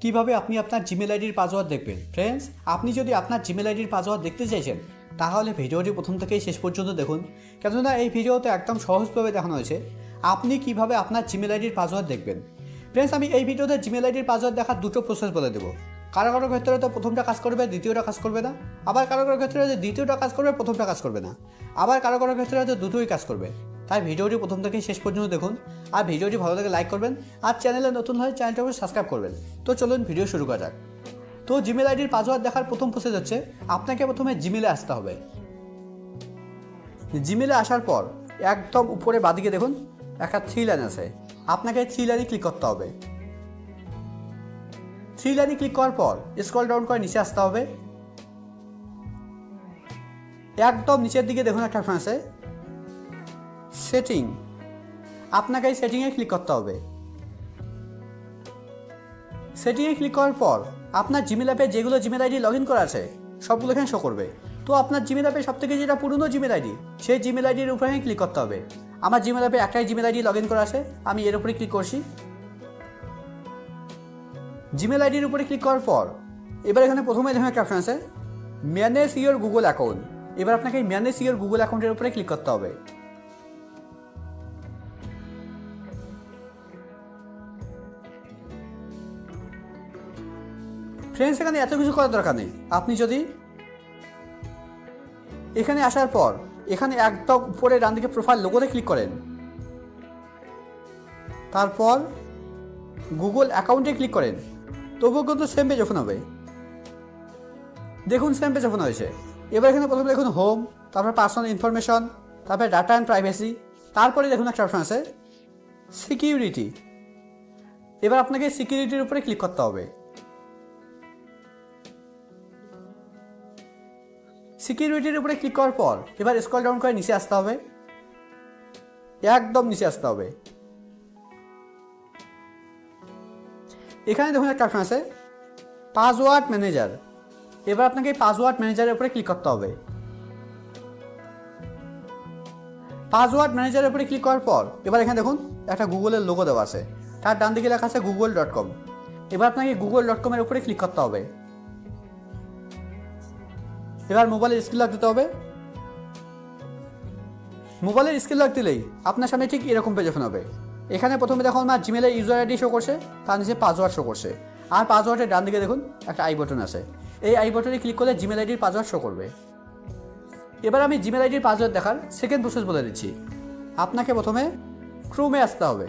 কিভাবে আপনি আপনার জিমেল আইডির পাসওয়ার্ড দেখবেন। ফ্রেন্ডস, আপনি যদি আপনার জিমেল আইডির পাসওয়ার্ড দেখতে চাইছেন তাহলে ভিডিওটি প্রথম থেকেই শেষ পর্যন্ত দেখুন, কেননা এই ভিডিওতে একদম সহজভাবে দেখানো হয়েছে আপনি কিভাবে আপনার জিমেল আইডির পাসওয়ার্ড দেখবেন। ফ্রেন্ডস, আমি এই ভিডিওতে জিমেল আইডির পাসওয়ার্ড দেখার দুটো প্রসেস বলে দেবো। কারো কারো ক্ষেত্রে তো প্রথমটা কাজ করবে, দ্বিতীয়টা কাজ করবে না। আবার কারো কারো ক্ষেত্রে হয়তো দ্বিতীয়টা কাজ করবে, প্রথমটা কাজ করবে না। আবার কারো কারো ক্ষেত্রে হয়তো দুটোই কাজ করবে। তাই ভিডিওটি প্রথম থেকে শেষ পর্যন্ত দেখুন। আর ভিডিওটি ভালো লাগে লাইক করবেন, আর চ্যানেলে নতুন হলে চ্যানেলটা সাবস্ক্রাইব করবেন। তো চলুন ভিডিও শুরু করা যাক। তো জিমেল আইডির পাসওয়ার্ড দেখার প্রথম প্রসেস হচ্ছে আপনাকে প্রথমে জিমেলে আসতে হবে। জিমেলে আসার পর একদম উপরে বাঁদিকে দেখুন একটা 3 লাইন আছে, আপনাকে 3 লাইনে ক্লিক করতে হবে। 3 লাইনে ক্লিক করার পর স্ক্রল ডাউন করে নিচে আসতে হবে। একদম নিচের দিকে দেখুন একটা অপশন আছে সেটিং, আপনাকে এই সেটিংয়ে ক্লিক করতে হবে। সেটিংয়ে ক্লিক করার পর আপনার জিমেল অ্যাপে যেগুলো জিমেল আইডি লগ ইন করা আছে সবগুলো এখানে শো করবে। তো আপনার জিমেল অ্যাপে সবথেকে যেটা পুরনো জিমেল আইডি সেই জিমেল আইডির উপরে ক্লিক করতে হবে। আমার জিমেল অ্যাপে একটাই জিমেল আইডি লগ ইন করা আছে, আমি এর উপরে ক্লিক করছি। জিমেল আইডির উপরে ক্লিক করার পর এবার এখানে প্রথমে দেখুন একটা অপশন আছে ম্যানেজ ইওর গুগল অ্যাকাউন্ট। এবার আপনাকে ম্যানেজ ইওর গুগল অ্যাকাউন্টের উপরে ক্লিক করতে হবে। ফ্রেন্ডস, এখানে এত কিছু করার দরকার নেই। আপনি যদি এখানে আসার পর এখানে একদম উপরে ডান দিকে প্রোফাইল লোগোতে ক্লিক করেন, তারপর গুগল অ্যাকাউন্টে ক্লিক করেন, তবুও কিন্তু সেম পেজ ওপেন হবে। দেখুন সেম পেজ ওপেন হয়েছে। এবার এখানে প্রথমে দেখুন হোম, তারপর পার্সোনাল ইনফরমেশন, তারপরে ডাটা অ্যান্ড প্রাইভেসি, তারপরে দেখুন একটা অপশন আছে সিকিউরিটি। এবার আপনাকে সিকিউরিটির উপরে ক্লিক করতে হবে। সিকিউরিটির উপরে ক্লিক করার পর এবার স্ক্রল ডাউন করে নিচে আসতে হবে, একদম নিচে আসতে হবে। এখানে দেখুন একটা অপশন আছে পাসওয়ার্ড ম্যানেজার। এবার আপনাকে পাসওয়ার্ড ম্যানেজারের উপরে ক্লিক করতে হবে। পাসওয়ার্ড ম্যানেজারের উপরে ক্লিক করার পর এবার এখানে দেখুন একটা গুগলের লোগো দেওয়া আছে, তার ডান দিকে লেখা আছে google.com। এবার আপনাকে google.com এর উপরে ক্লিক করতে হবে। এবার মোবাইলের স্ক্রিন লক দিতে হবে। মোবাইলের স্ক্রিন লক দিলেই আপনার সামনে ঠিক এরকম পেজ ওপেন হবে। এখানে প্রথমে দেখুন আমার জিমেলের ইউজার আইডি শো করছে, তার নিচে পাসওয়ার্ড শো করছে। আর পাসওয়ার্ডের ডান দিকে দেখুন একটা আই বাটন আছে, এই আই বাটনে ক্লিক করলে জিমেল আইডির পাসওয়ার্ড শো করবে। এবার আমি জিমেল আইডির পাসওয়ার্ড দেখার সেকেন্ড প্রসেস বলে দিচ্ছি। আপনাকে প্রথমে ক্রোমে আসতে হবে।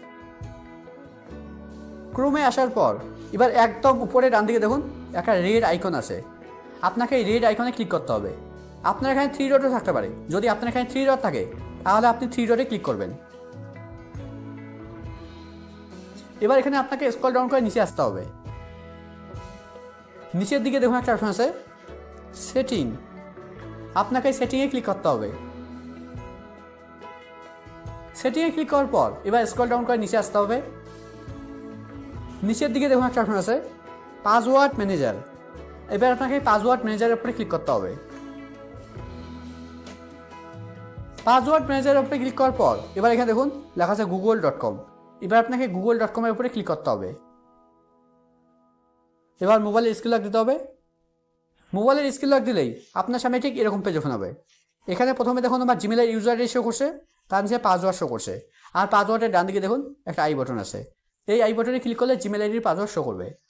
ক্রোমে আসার পর এবার একদম উপরে ডান দিকে দেখুন একটা রেড আইকন আছে, আপনাকে এই রেড আইকনে ক্লিক করতে হবে। আপনার এখানে 3 ডটও থাকতে পারে, যদি আপনার এখানে 3 ডট থাকে তাহলে আপনি 3 ডটে ক্লিক করবেন। এবার এখানে আপনাকে স্ক্রল ডাউন করে নিচে আসতে হবে। নিচের দিকে দেখুন একটা অপশন আছে সেটিং, আপনাকে সেটিংয়ে ক্লিক করতে হবে। সেটিংয়ে ক্লিক করার পর এবার স্ক্রল ডাউন করে নিচে আসতে হবে। নিচের দিকে দেখুন একটা অপশন আছে পাসওয়ার্ড ম্যানেজার। এবার আপনাকে পাসওয়ার্ড ম্যানেজারের উপরে ক্লিক করতে হবে। পাসওয়ার্ড ম্যানেজারের উপরে ক্লিক করার পর এবার এখানে দেখুন লেখা আছে google.com। এবার আপনাকে google.com এর উপরে ক্লিক করতে হবে। এবার মোবাইলের স্ক্রিন লক দিতে হবে। মোবাইলের স্ক্রিন লক দিলেই আপনার সামনে ঠিক এরকম পেজ ওপেন হবে। এখানে প্রথমে দেখুন আমার জিমেলের ইউজার আইডি শো করছে, তার নিচে পাসওয়ার্ড শো করছে। আর পাসওয়ার্ডের ডান দিকে দেখুন একটা আই বাটন আছে, এই আই বাটনে ক্লিক করলে জিমেল আইডির পাসওয়ার্ড শো করবে।